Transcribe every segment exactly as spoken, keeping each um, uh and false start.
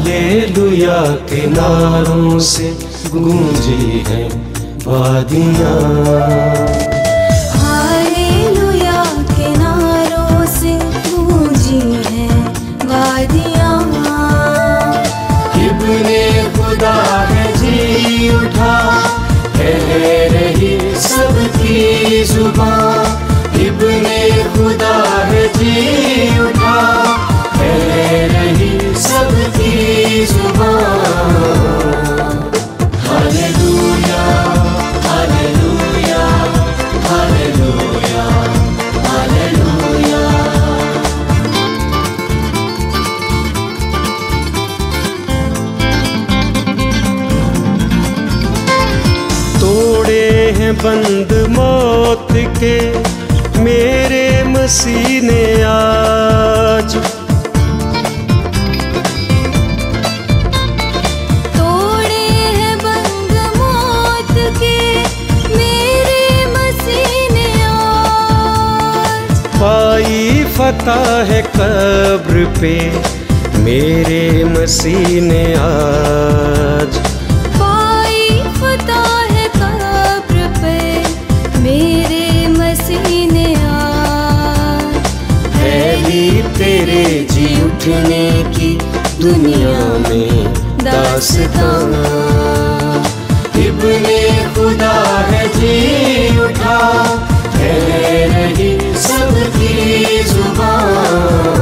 Hallelujah के नारों से गूंजी है वादियाँ। हालेलुया के नारों से गूंजी है वादियाँ। इब्ने खुदा है जी उठा, कह रही सबकी जुबान। इब्ने खुदा है जी उठा, कह रही सबकी जुबान। Hallelujah hallelujah hallelujah hallelujah. तोड़े हैं बंद मौत के मेरे मसीह ने आज। तोड़े हैं बंद मौत के मेरे मसीह ने आज। पाई फतह है कब्र पे मेरे मसीह ने आज। पाई फतह है कब्र पे मेरे मसीह ने आज। है भी तेरे जी उठने की दुनिया में दास्तां। इब्ने खुदा है जी उठा, कह रही सबकी जुबान।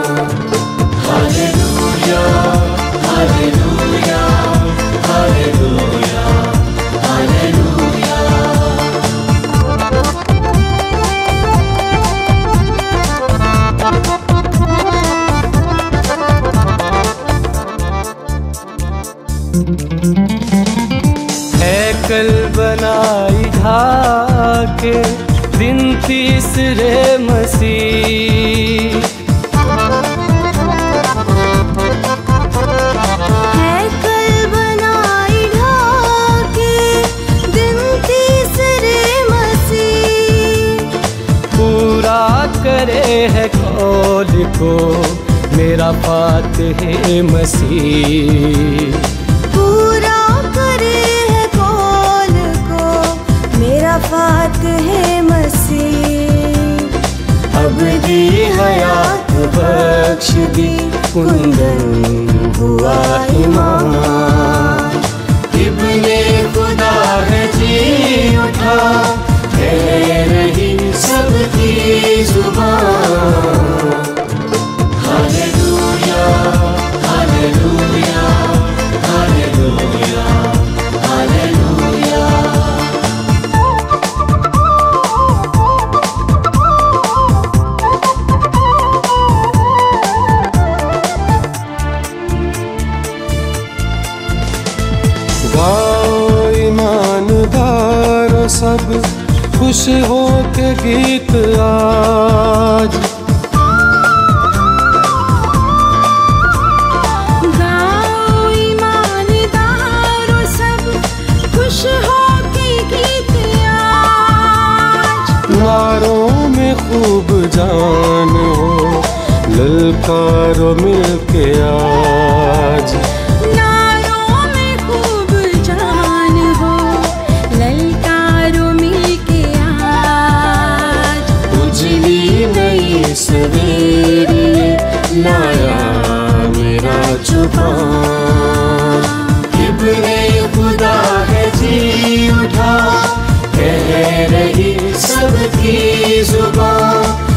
Hallelujah hallelujah hallelujah hallelujah. हैकल बनाई ढाके दिन तीसरे मसीह। हैकल बनाई ढाके दिन तीसरे मसीह। पूरा करे है कौल को मेरा फातिह मसीह। पूरा करे है कौल को मेरा फातिह मसीह। अब दी हयात बख्श दी कुंदन हुआ ईमान। इब्ने खुदा है जी उठा, कह रही सबकी जुबान। Hallelujah hallelujah hallelujah hallelujah. गाओ ईमानदारों सब खुश हो के गीत आज। गाओ ईमानदारों सब खुश हो के गीत आज। नारों में खूब जान हो, ललकारो मिलके आज। नारों में खूब जान हो, ललकारो मिलके आज। उजली नई सवेरे लाया मेरा जुबान। इब्ने खुदा है जी उठा, कह रही सबकी जुबान।